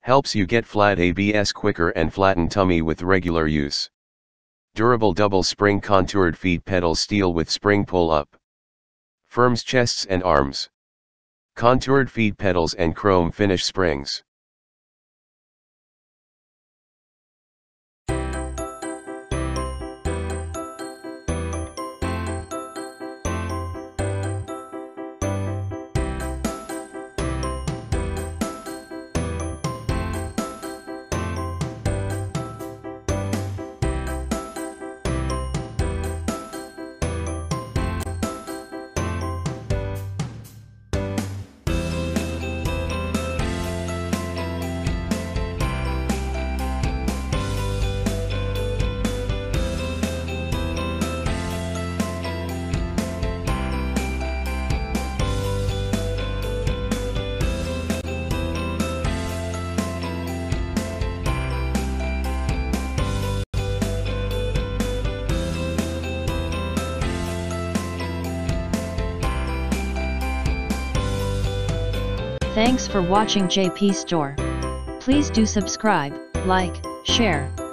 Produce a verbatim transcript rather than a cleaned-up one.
Helps you get flat abs quicker and flatten tummy with regular use. Durable double spring contoured feet pedal steel with spring pull up. Firms chests and arms. Contoured feet pedals and chrome finish springs. Thanks for watching J P Store. Please do subscribe, like, share,